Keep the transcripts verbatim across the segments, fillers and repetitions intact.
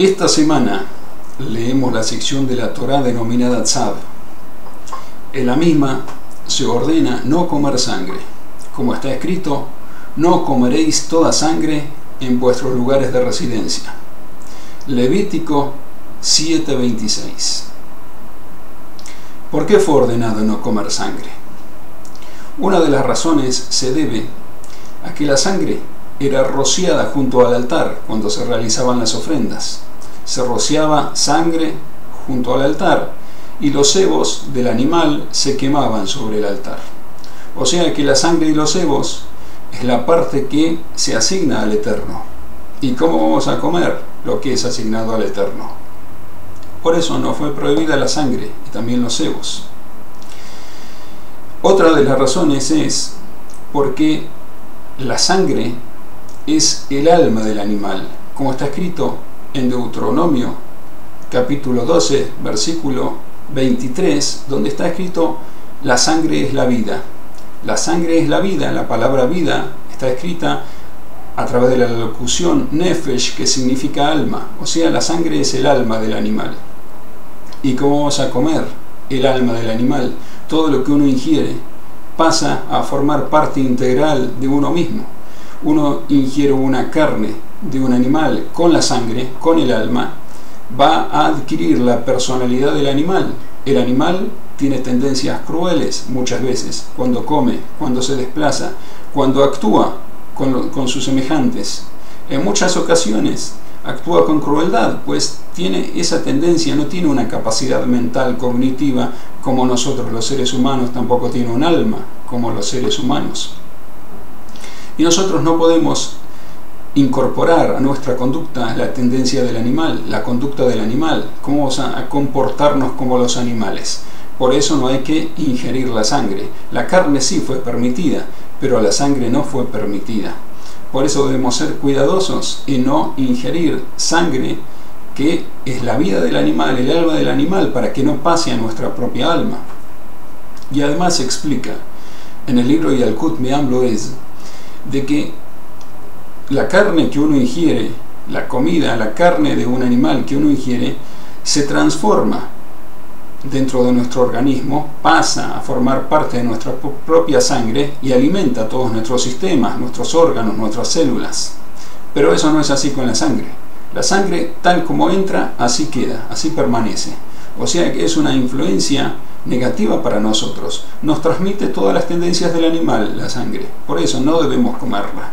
Esta semana leemos la sección de la Torá denominada Tzav. En la misma se ordena no comer sangre. Como está escrito, no comeréis toda sangre en vuestros lugares de residencia. Levítico siete veintiséis. ¿Por qué fue ordenado no comer sangre? Una de las razones se debe a que la sangre era rociada junto al altar cuando se realizaban las ofrendas. Se rociaba sangre junto al altar y los sebos del animal se quemaban sobre el altar. O sea que la sangre y los sebos es la parte que se asigna al Eterno. ¿Y cómo vamos a comer lo que es asignado al Eterno? Por eso no fue prohibida la sangre y también los sebos. Otra de las razones es porque la sangre es el alma del animal, como está escrito en Deuteronomio capítulo doce, versículo veintitrés, donde está escrito: la sangre es la vida. La sangre es la vida. La palabra vida está escrita a través de la locución nefesh, que significa alma, o sea, la sangre es el alma del animal. ¿Y cómo vamos a comer el alma del animal? Todo lo que uno ingiere pasa a formar parte integral de uno mismo. Uno ingiere una carne de un animal con la sangre, con el alma, va a adquirir la personalidad del animal. El animal tiene tendencias crueles muchas veces, cuando come, cuando se desplaza, cuando actúa con, lo, con sus semejantes. En muchas ocasiones actúa con crueldad, pues tiene esa tendencia, no tiene una capacidad mental cognitiva como nosotros los seres humanos, tampoco tiene un alma como los seres humanos. Y nosotros no podemos incorporar a nuestra conducta la tendencia del animal, la conducta del animal, cómo vamos a comportarnos como los animales. Por eso no hay que ingerir la sangre. La carne sí fue permitida, pero la sangre no fue permitida. Por eso debemos ser cuidadosos y no ingerir sangre, que es la vida del animal, el alma del animal, para que no pase a nuestra propia alma. Y además se explica en el libro Yalkut Me'am Lo'ez de que la carne que uno ingiere, la comida, la carne de un animal que uno ingiere, se transforma dentro de nuestro organismo, pasa a formar parte de nuestra propia sangre y alimenta todos nuestros sistemas, nuestros órganos, nuestras células. Pero eso no es así con la sangre. La sangre, tal como entra, así queda, así permanece. O sea que es una influencia negativa para nosotros. Nos transmite todas las tendencias del animal, la sangre. Por eso no debemos comerla.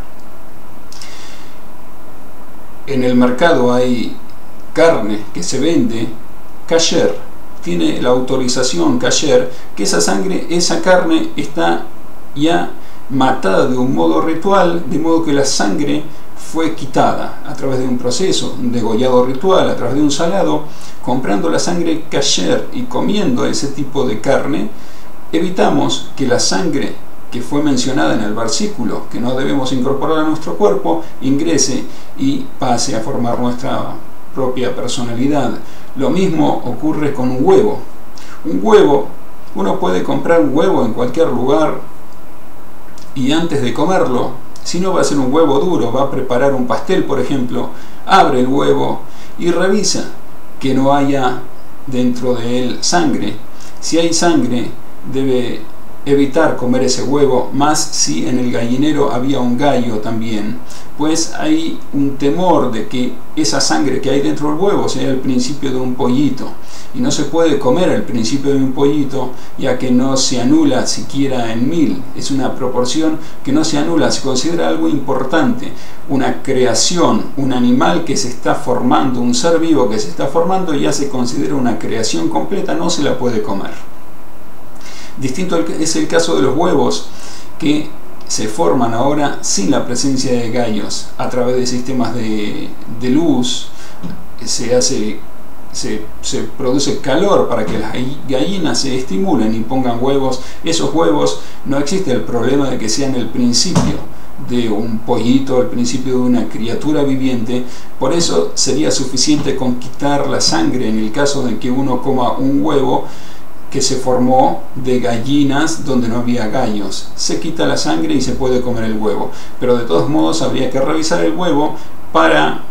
En el mercado hay carne que se vende kasher, tiene la autorización kasher, que esa sangre, esa carne está ya matada de un modo ritual, de modo que la sangre fue quitada a través de un proceso, un degollado ritual, a través de un salado. Comprando la sangre kasher y comiendo ese tipo de carne, evitamos que la sangre que fue mencionada en el versículo, que no debemos incorporar a nuestro cuerpo, ingrese y pase a formar nuestra propia personalidad. Lo mismo ocurre con un huevo. Un huevo, uno puede comprar un huevo en cualquier lugar y antes de comerlo, si no va a ser un huevo duro, va a preparar un pastel, por ejemplo, abre el huevo y revisa que no haya dentro de él sangre. Si hay sangre, debe evitar comer ese huevo, más si en el gallinero había un gallo también, pues hay un temor de que esa sangre que hay dentro del huevo sea el principio de un pollito, y no se puede comer el principio de un pollito, ya que no se anula siquiera en mil. Es una proporción que no se anula, se considera algo importante, una creación, un animal que se está formando, un ser vivo que se está formando, ya se considera una creación completa, no se la puede comer. Distinto es el caso de los huevos, que se forman ahora sin la presencia de gallos, a través de sistemas de, de luz. Se hace, se, se produce calor para que las gallinas se estimulen y pongan huevos. Esos huevos, no existe el problema de que sean el principio de un pollito, el principio de una criatura viviente. Por eso sería suficiente con quitar la sangre en el caso de que uno coma un huevo que se formó de gallinas donde no había gallos. Se quita la sangre y se puede comer el huevo, pero de todos modos habría que revisar el huevo para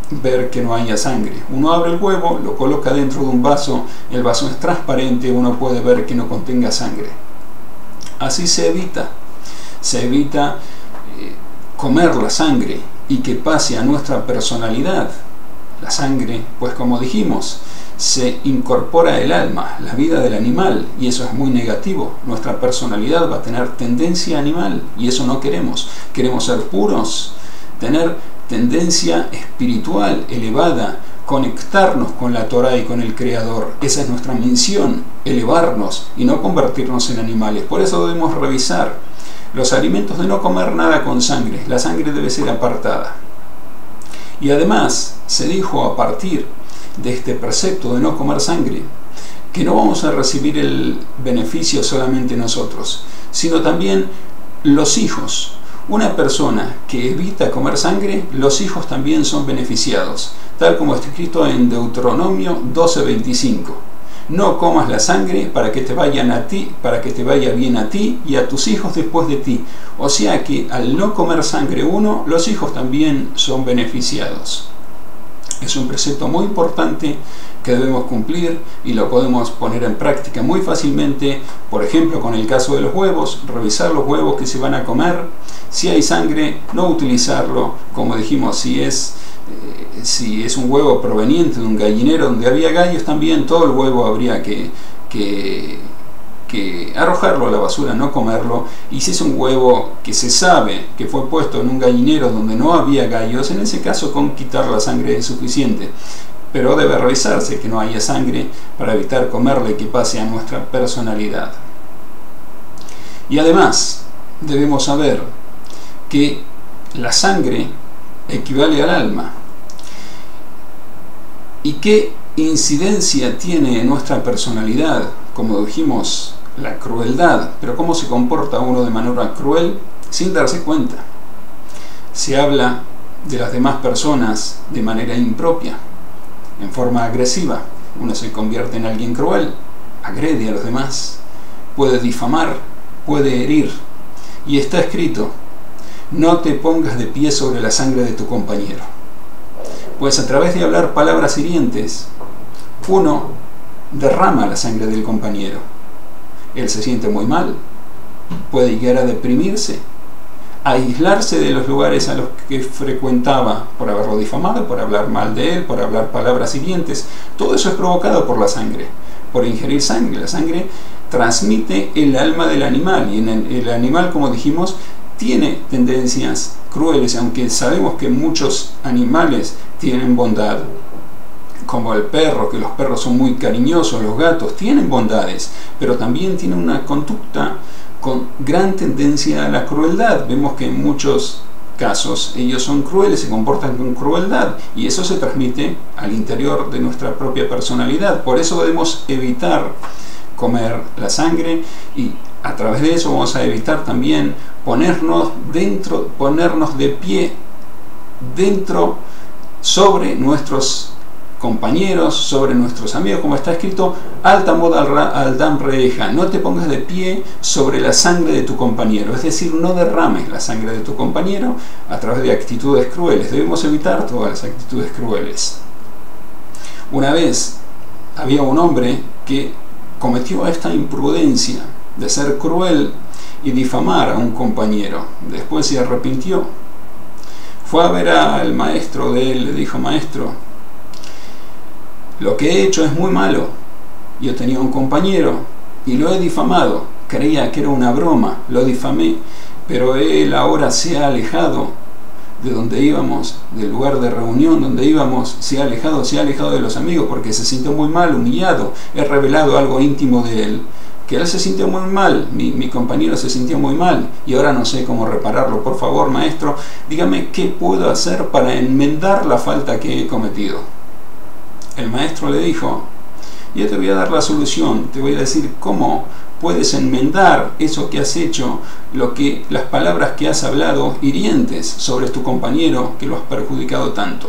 ver que no haya sangre. Uno abre el huevo, lo coloca dentro de un vaso, el vaso es transparente, uno puede ver que no contenga sangre. Así se evita, se evita eh, comer la sangre y que pase a nuestra personalidad. La sangre, pues como dijimos, se incorpora el alma, la vida del animal, y eso es muy negativo. Nuestra personalidad va a tener tendencia animal y eso no queremos. Queremos ser puros, tener tendencia espiritual elevada, conectarnos con la Torah y con el Creador. Esa es nuestra misión, elevarnos y no convertirnos en animales. Por eso debemos revisar los alimentos, de no comer nada con sangre. La sangre debe ser apartada. Y además se dijo, a partir de este precepto de no comer sangre, que no vamos a recibir el beneficio solamente nosotros, sino también los hijos. Una persona que evita comer sangre, los hijos también son beneficiados, tal como está escrito en Deuteronomio doce veinticinco. No comas la sangre para que te vayan a ti, para que te vaya bien a ti y a tus hijos después de ti. O sea que al no comer sangre uno, los hijos también son beneficiados. Es un precepto muy importante que debemos cumplir y lo podemos poner en práctica muy fácilmente. Por ejemplo, con el caso de los huevos, revisar los huevos que se van a comer. Si hay sangre, no utilizarlo. Como dijimos, si es, eh, si es un huevo proveniente de un gallinero donde había gallos, también todo el huevo habría que, que, que arrojarlo a la basura, no comerlo. Y si es un huevo que se sabe que fue puesto en un gallinero donde no había gallos, en ese caso con quitar la sangre es suficiente. Pero debe revisarse que no haya sangre para evitar comerle y que pase a nuestra personalidad. Y además debemos saber que la sangre equivale al alma. ¿Y qué incidencia tiene en nuestra personalidad? Como dijimos, la crueldad. Pero ¿cómo se comporta uno de manera cruel sin darse cuenta? Se habla de las demás personas de manera impropia, en forma agresiva. Uno se convierte en alguien cruel, agrede a los demás, puede difamar, puede herir. Y está escrito: no te pongas de pie sobre la sangre de tu compañero. Pues a través de hablar palabras hirientes, uno derrama la sangre del compañero. Él se siente muy mal, puede llegar a deprimirse, a aislarse de los lugares a los que frecuentaba por haberlo difamado, por hablar mal de él, por hablar palabras hirientes. Todo eso es provocado por la sangre, por ingerir sangre. La sangre transmite el alma del animal, y en el, el animal, como dijimos, tiene tendencias crueles, aunque sabemos que muchos animales tienen bondad, como el perro, que los perros son muy cariñosos, los gatos tienen bondades, pero también tienen una conducta con gran tendencia a la crueldad. Vemos que en muchos casos ellos son crueles, se comportan con crueldad, y eso se transmite al interior de nuestra propia personalidad. Por eso debemos evitar comer la sangre, y a través de eso vamos a evitar también ponernos dentro, ponernos de pie dentro, sobre nuestros compañeros, sobre nuestros amigos, como está escrito: Alta moda al dam reeja, no te pongas de pie sobre la sangre de tu compañero. Es decir, no derrames la sangre de tu compañero a través de actitudes crueles. Debemos evitar todas las actitudes crueles. Una vez había un hombre que cometió esta imprudencia de ser cruel y difamar a un compañero. Después se arrepintió. Fue a ver al maestro de él, le dijo: maestro, lo que he hecho es muy malo. Yo tenía un compañero y lo he difamado. Creía que era una broma, lo difamé, pero él ahora se ha alejado de donde íbamos, del lugar de reunión donde íbamos, se ha alejado, se ha alejado de los amigos porque se sintió muy mal, humillado. He revelado algo íntimo de él, que él se sintió muy mal, mi, mi compañero se sintió muy mal, y ahora no sé cómo repararlo. Por favor, maestro, dígame qué puedo hacer para enmendar la falta que he cometido. El maestro le dijo: yo te voy a dar la solución, te voy a decir cómo puedes enmendar eso que has hecho, lo que, las palabras que has hablado hirientes sobre tu compañero, que lo has perjudicado tanto.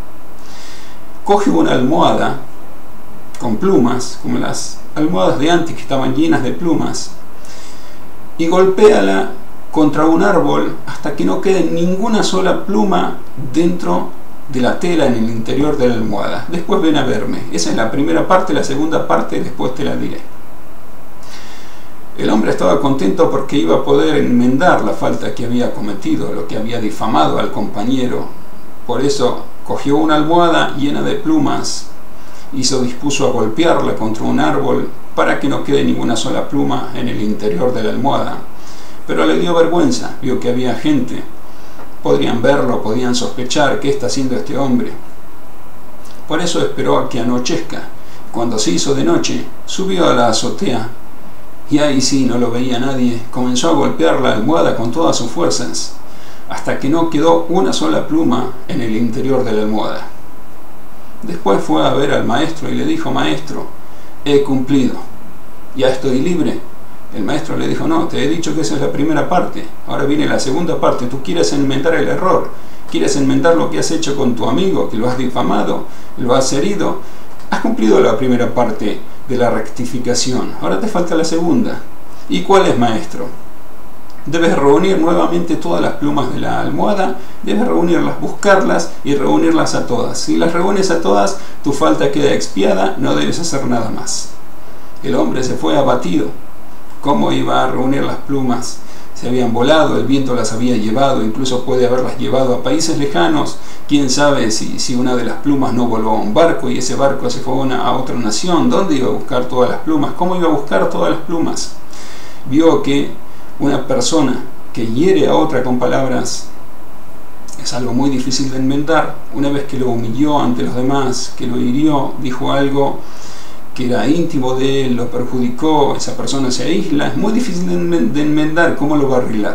Coge una almohada con plumas, como las almohadas de antes que estaban llenas de plumas, y golpéala contra un árbol hasta que no quede ninguna sola pluma dentro de la tela en el interior de la almohada. Después ven a verme. Esa es la primera parte, la segunda parte después te la diré. El hombre estaba contento porque iba a poder enmendar la falta que había cometido, lo que había difamado al compañero. Por eso cogió una almohada llena de plumas y se dispuso a golpearla contra un árbol para que no quede ninguna sola pluma en el interior de la almohada. Pero le dio vergüenza, vio que había gente. Podrían verlo, podían sospechar qué está haciendo este hombre. Por eso esperó a que anochezca. Cuando se hizo de noche, subió a la azotea y ahí sí no lo veía nadie. Comenzó a golpear la almohada con todas sus fuerzas hasta que no quedó una sola pluma en el interior de la almohada. Después fue a ver al maestro y le dijo: maestro, he cumplido, ya estoy libre. El maestro le dijo: no, te he dicho que esa es la primera parte, ahora viene la segunda parte. Tú quieres enmendar el error, quieres enmendar lo que has hecho con tu amigo, que lo has difamado, lo has herido. Has cumplido la primera parte de la rectificación, ahora te falta la segunda. ¿Y cuál es, maestro? Debes reunir nuevamente todas las plumas de la almohada, debes reunirlas, buscarlas y reunirlas a todas. Si las reúnes a todas, tu falta queda expiada, no debes hacer nada más. El hombre se fue abatido. ¿Cómo iba a reunir las plumas? Se habían volado, el viento las había llevado, incluso puede haberlas llevado a países lejanos. Quién sabe si, si una de las plumas no voló a un barco y ese barco se fue a, una, a otra nación. ¿Dónde iba a buscar todas las plumas? ¿Cómo iba a buscar todas las plumas? Vio que una persona que hiere a otra con palabras es algo muy difícil de enmendar. Una vez que lo humilló ante los demás, que lo hirió, dijo algo que era íntimo de él, lo perjudicó, esa persona se aísla, es muy difícil de enmendar. ¿Cómo lo va a arreglar?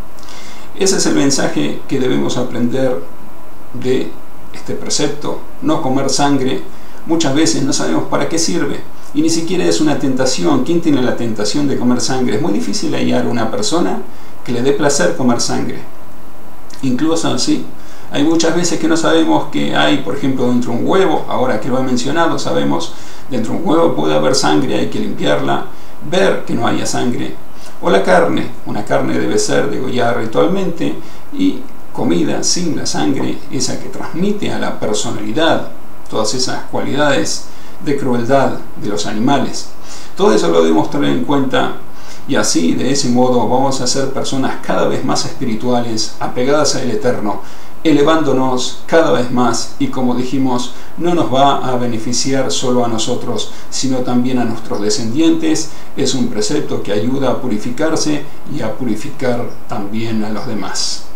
Ese es el mensaje que debemos aprender de este precepto: no comer sangre. Muchas veces no sabemos para qué sirve y ni siquiera es una tentación. ¿Quién tiene la tentación de comer sangre? Es muy difícil hallar una persona que le dé placer comer sangre. Incluso así, hay muchas veces que no sabemos que hay, por ejemplo, dentro de un huevo. Ahora que lo he mencionado, sabemos dentro de un huevo puede haber sangre, hay que limpiarla, ver que no haya sangre. O la carne, una carne debe ser degollada ritualmente, y comida sin la sangre, esa que transmite a la personalidad todas esas cualidades de crueldad de los animales. Todo eso lo debemos tener en cuenta, y así, de ese modo, vamos a ser personas cada vez más espirituales, apegadas al Eterno, elevándonos cada vez más, y como dijimos, no nos va a beneficiar solo a nosotros, sino también a nuestros descendientes. Es un precepto que ayuda a purificarse y a purificar también a los demás.